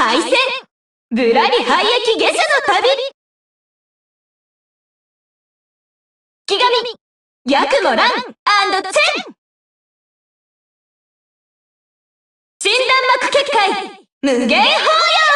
敗戦ぶらり廃液下車の旅きがみヤクモラン&チェン診断幕結界無限法要